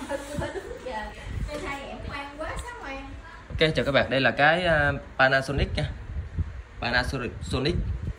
Ok, chào các bạn, đây là cái Panasonic nha. Panasonic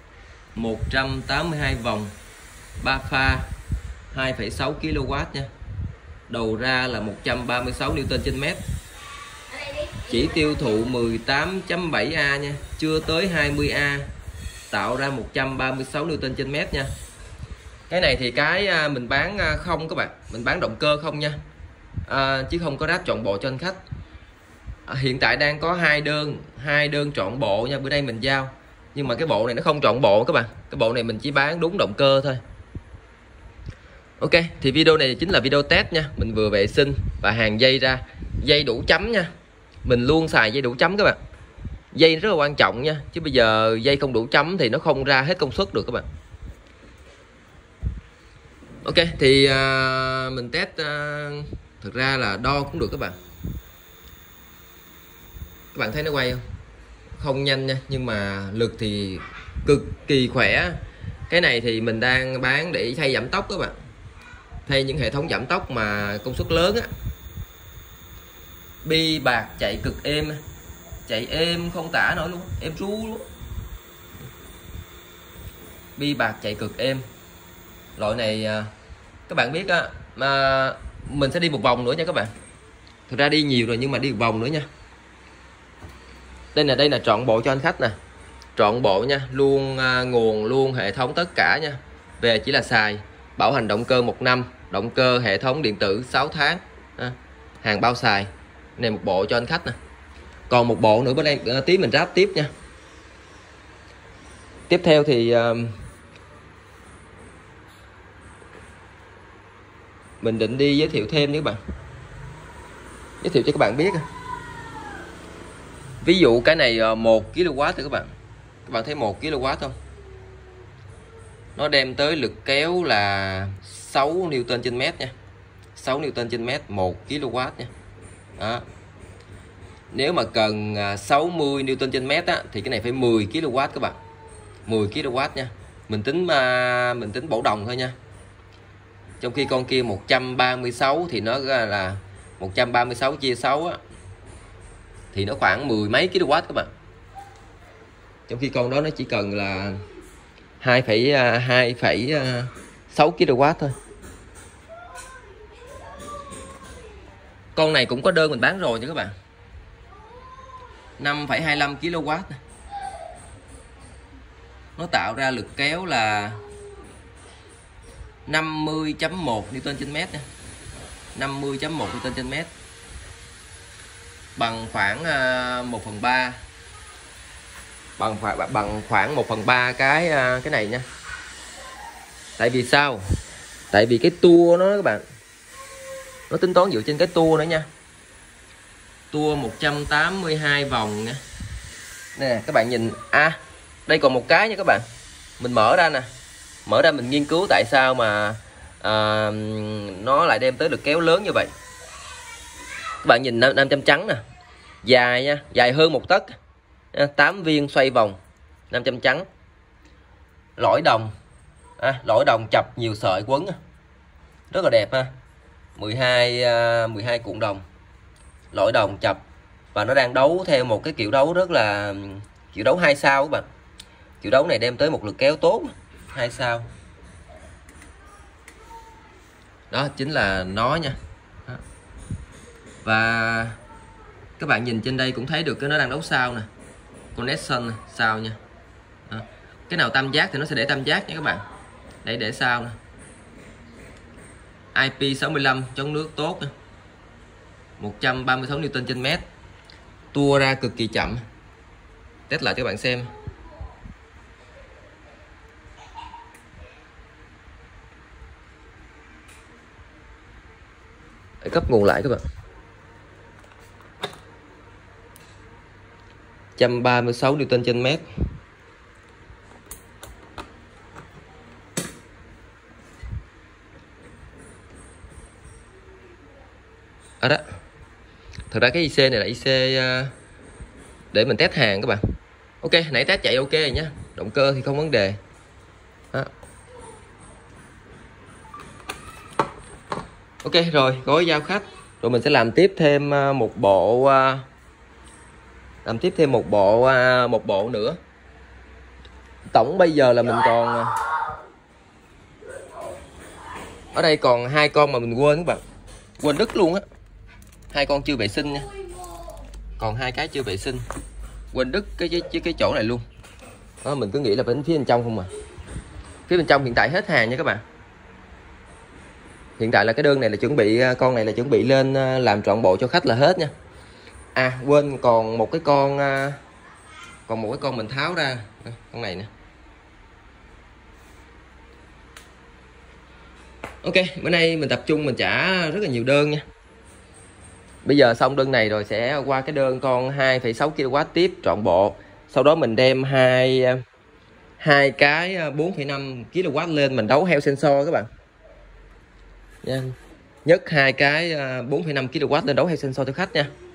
182 vòng 3 pha 2,6 kW nha. Đầu ra là 136 Nm/m. Chỉ tiêu thụ 18.7A nha, chưa tới 20A. Tạo ra 136 Nm/m nha. Cái này thì cái mình bán không các bạn, mình bán động cơ không nha. Chứ không có ráp trọn bộ cho anh khách. Hiện tại đang có hai đơn trọn bộ nha, bữa nay mình giao. Nhưng mà cái bộ này nó không trọn bộ các bạn. Cái bộ này mình chỉ bán đúng động cơ thôi. Ok, thì video này chính là video test nha. Mình vừa vệ sinh và hàng dây ra. Dây đủ chấm nha. Mình luôn xài dây đủ chấm các bạn. Dây rất là quan trọng nha. Chứ bây giờ dây không đủ chấm thì nó không ra hết công suất được các bạn. Ok, thì mình test thực ra là đo cũng được các bạn. Các bạn thấy nó quay không? Không nhanh nha, nhưng mà lực thì cực kỳ khỏe. Cái này thì mình đang bán để thay giảm tốc các bạn. Thay những hệ thống giảm tốc mà công suất lớn á. Bi bạc chạy cực êm. Chạy êm không tả nổi luôn, êm ru luôn. Bi bạc chạy cực êm. Loại này các bạn biết á, mà mình sẽ đi một vòng nữa nha các bạn. Thực ra đi nhiều rồi nhưng mà đi một vòng nữa nha. Đây là trọn bộ cho anh khách nè. Trọn bộ nha, luôn nguồn luôn hệ thống tất cả nha. Về chỉ là xài, bảo hành động cơ 1 năm, động cơ hệ thống điện tử 6 tháng. Hàng bao xài. Này một bộ cho anh khách nè. Còn một bộ nữa bên đây tí mình ráp tiếp nha. Tiếp theo thì mình định đi giới thiệu thêm với các bạn. Giới thiệu cho các bạn biết. Ví dụ cái này 1 kW thì các bạn. Các bạn thấy 1 kW không? Nó đem tới lực kéo là 6 Nm/m nha. 6 Nm/m 1 kW nha. Đó. Nếu mà cần 60 Nm/m á, thì cái này phải 10 kW các bạn. 10 kW nha. Mình tính bổ đồng thôi nha. Trong khi con kia 136 thì nó là 136 chia 6 á, thì nó khoảng 10 mấy kW các bạn. Trong khi con đó nó chỉ cần là 2,6 kW thôi. Con này cũng có đơn mình bán rồi nha các bạn. 5,25 kW. Nó tạo ra lực kéo là 50.1 Nm/m nha. 50.1 Nm/m. Bằng khoảng 1/3. Bằng khoảng 1/3 cái này nha. Tại vì sao? Tại vì cái tua nó các bạn, nó tính toán dựa trên cái tua nữa nha. Tua 182 vòng nha. Nè các bạn nhìn, đây còn một cái nha các bạn. Mình mở ra nè. Mở ra mình nghiên cứu tại sao mà nó lại đem tới lực kéo lớn như vậy. Các bạn nhìn 500 trắng nè. Dài nha, dài hơn 1 tấc. 8 viên xoay vòng, 500 trắng. Lõi đồng. Lõi đồng chập nhiều sợi quấn. Rất là đẹp ha. 12 cuộn đồng. Lõi đồng chập. Và nó đang đấu theo một cái kiểu đấu rất là kiểu đấu 2 sao các bạn. Kiểu đấu này đem tới một lực kéo tốt, 2 sao. Đó chính là nó nha. Và các bạn nhìn trên đây cũng thấy được cái nó đang đấu sao nè. Connection sao nha. Cái nào tam giác thì nó sẽ để tam giác nha các bạn. Để sao nè. IP65 chống nước tốt nè. 136 Nm/m. Tua ra cực kỳ chậm. Test lại cho các bạn xem. Để cấp nguồn lại các bạn. 136 Nm/m. Đó. Thật ra cái IC này là IC để mình test hàng các bạn. Ok, nãy test chạy ok rồi nhá. Động cơ thì không vấn đề. Đó. Ok rồi, gói giao khách. Rồi mình sẽ làm tiếp thêm một bộ một bộ nữa. Tổng bây giờ là mình còn ở đây còn 2 con mà mình quên các bạn, quên đứt luôn á. 2 con chưa vệ sinh nha, còn 2 cái chưa vệ sinh, quên đứt cái chỗ này luôn. Đó, mình cứ nghĩ là bên phía bên trong không à. Phía bên trong hiện tại hết hàng nha các bạn. Hiện tại là cái đơn này là chuẩn bị, con này là chuẩn bị lên làm trọn bộ cho khách là hết nha. À quên, còn một cái con mình tháo ra, con này nè. Ok, bữa nay mình tập trung mình trả rất là nhiều đơn nha. Bây giờ xong đơn này rồi sẽ qua cái đơn con 2,6 kW tiếp trọn bộ. Sau đó mình đem hai cái 4,5 kW lên mình đấu heo sensor các bạn. Nha. Nhấc 2 cái 4,5 kW lên đấu heo sensor cho khách nha.